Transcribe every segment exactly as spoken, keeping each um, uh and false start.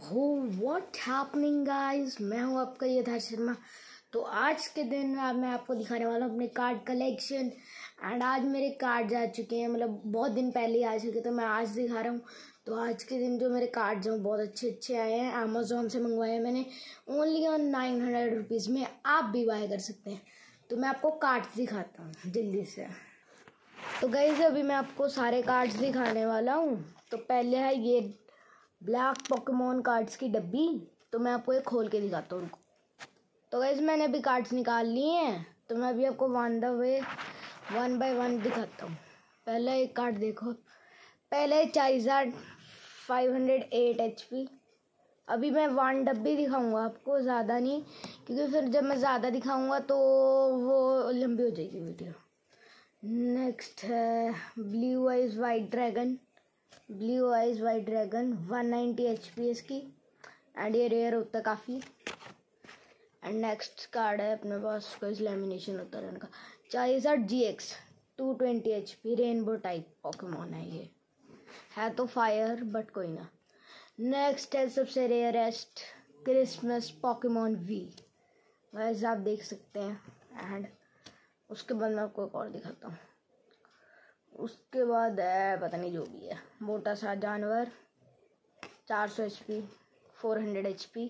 हो what happening guys, मैं हूँ आपका यथार्थ शर्मा। तो आज के दिन में मैं आपको दिखाने वाला हूँ अपने कार्ड कलेक्शन। एंड आज मेरे कार्ड आ चुके हैं, मतलब बहुत दिन पहले ही आ चुके, तो मैं आज दिखा रहा हूँ। तो आज के दिन जो मेरे कार्ड्स हैं बहुत अच्छे अच्छे आए हैं। अमेजोन से मंगवाए हैं मैंने, only on nine hundred rupees में आप भी बाय कर सकते हैं। तो मैं आपको कार्ड्स दिखाता हूँ जल्दी से। तो गाइस अभी मैं आपको सारे कार्ड्स दिखाने वाला हूँ। तो पहले है ये ब्लैक पोकेमॉन कार्ड्स की डब्बी। तो मैं आपको ये खोल के दिखाता हूँ। तो गाइस मैंने अभी कार्ड्स निकाल लिए हैं, तो मैं अभी आपको one the way one by one दिखाता हूँ। पहला एक कार्ड देखो, पहले Charizard five hundred eight H P. अभी मैं वन डब्बी दिखाऊंगा आपको, ज़्यादा नहीं, क्योंकि फिर जब मैं ज़्यादा दिखाऊंगा तो वो लंबी हो जाएगी वीडियो। नेक्स्ट है blue eyes white dragon, blue eyes white dragon one ninety H P इसकी, एंड ये रेयर होता है काफ़ी। एंड नेक्स्ट कार्ड है अपने पास, कोई लैमिनेशन होता है इनका, Charizard G X two twenty H P, rainbow type Pokemon है। ये है तो फायर बट कोई ना। नेक्स्ट है सबसे रेयरेस्ट क्रिसमस पोकेमॉन वी, वैसे आप देख सकते हैं। एंड उसके बाद मैं आपको एक और दिखाता हूँ। उसके बाद है पता नहीं जो भी है, मोटा सा जानवर चार सौ H P, four hundred H P.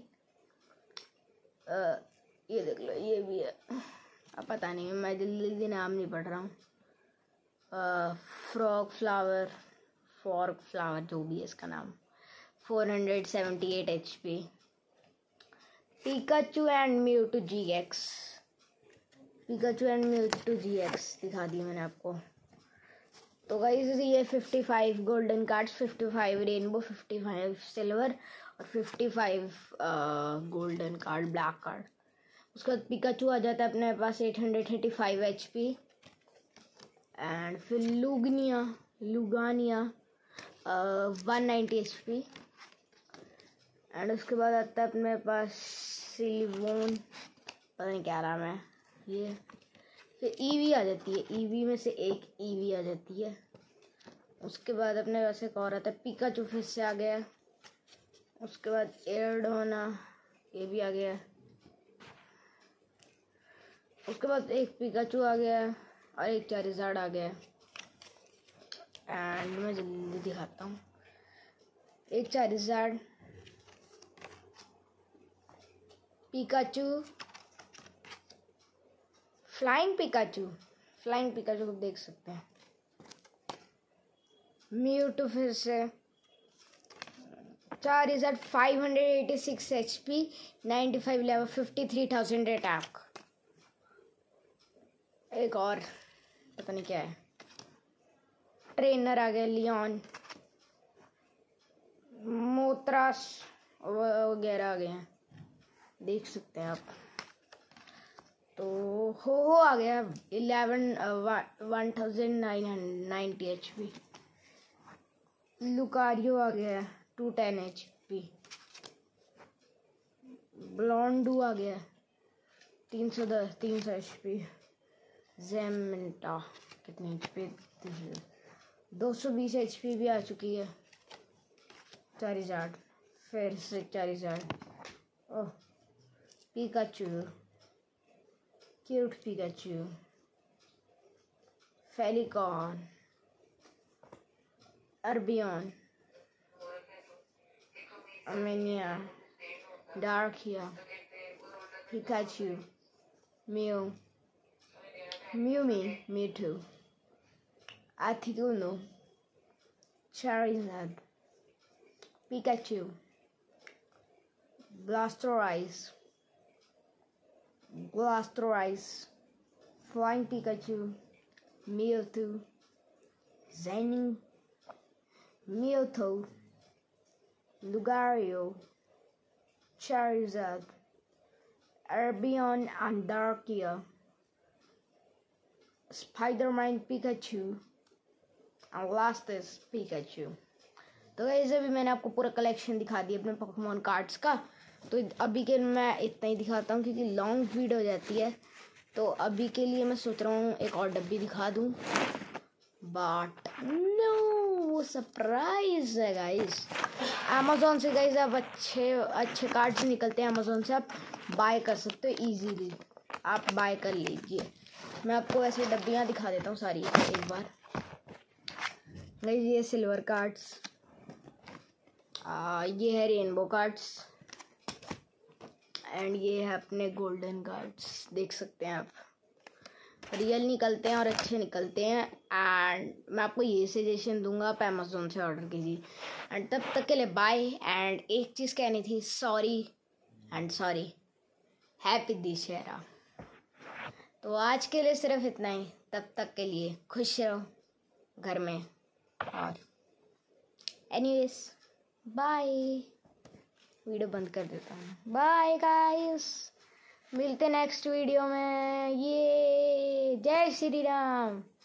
ये देख लो, ये भी है, अब पता नहीं, मैं जल्दी जल्दी नाम नहीं पढ़ रहा हूँ। फ्रॉग फ्लावर, फॉर्क फ्लावर, जो भी है इसका नाम, four hundred seventy eight H P. Pikachu and Mewtwo G X, Pikachu and Mewtwo G X दिखा दी मैंने आपको। तो गाइस ये fifty five golden cards, fifty five rainbow, fifty five silver और fifty five golden card black card. उसके बाद Pikachu आ जाता है अपने पास eight hundred thirty five H P. And फिर लुगनिया लुगानिया one ninety H P. And उसके बाद आता है अपने पास सिलिवोन, पता नहीं क्या नाम है ये। फिर ईवी आ जाती है, ईवी में से एक ईवी आ जाती है। उसके बाद अपने पास एक और आता है पिकाचू, फिर से आ गया। उसके बाद एयरडोना, ये भी आ गया। उसके बाद एक पिकाचू आ गया और एक चारिज़ार्ड आ गया। एंड मैं जल्दी दिखाता हूँ। एक Charizard, Pikachu, flying Pikachu, flying Pikachu को देख सकते हैं। म्यूटू फिर से, Charizard five hundred eighty six H P, ninety five level, fifty three thousand attack. एक और पता नहीं क्या है, ट्रेनर आ गया, लियोन, मोत्रास वगैरह आ गए हैं, देख सकते हैं आप। तो हो हो आ गया eleven one thousand nine ninety H P. Lucario आ गया टू टेन एच पी। ब्लॉन्डू आ गया तीन सौ दस तीन सौ एच पी। जेमिंटा कितनी एच पी, दो सौ बीस एच पी भी आ चुकी है। चारिज़ार्ड, फिर से Charizard, oh Pikachu, cute Pikachu, फेलिकॉन, अर्बियन, अमेनिया, डार्किया, पिकाचू, म्यू, म्यूमी, Mewtwo, Articuno, Charizard, Pikachu, Blastoise, Blastoise, flying Pikachu, Mewtwo, ज़ेनिंग, म्यूटू, लुगारियो, चारिज़ार्ड, अर्बियन एंड डार्किया, Spiderman Pikachu, and last is Pikachu. तो गाइस अभी मैंने आपको पूरा कलेक्शन दिखा दिया अपने पोकेमॉन कार्ड्स का। तो अभी के मैं इतना ही दिखाता हूँ क्योंकि लॉन्ग वीडियो हो जाती है। तो अभी के लिए मैं सोच रहा हूँ एक और डब्बी दिखा दूँ, बट नो आपको सरप्राइज है गाइस। अमेज़ॉन से गाइस आप अच्छे अच्छे कार्ड्स निकलते हैं, अमेज़ॉन से आप बाय कर सकते हो इजीली, आप बाय कर लीजिए। मैं आपको ऐसे डब्बियाँ दिखा देता हूँ सारी एक बार। गाइस ये सिल्वर कार्ड्स, ये है रेनबो कार्ड्स, एंड ये है अपने गोल्डन कार्ड्स। देख सकते हैं आप, रियल निकलते हैं और अच्छे निकलते हैं। एंड मैं आपको ये सजेशन दूंगा, आप अमेज़ॉन से ऑर्डर कीजिए। एंड तब तक के लिए बाय। एंड एक चीज़ कहनी थी, sorry and sorry, happy Dussehra. तो आज के लिए सिर्फ इतना ही, तब तक के लिए खुश रहो घर में। और एनीवेज बाय, वीडियो बंद कर देता हूँ। बाय गाइस, मिलते नेक्स्ट वीडियो में। ये जय श्री राम।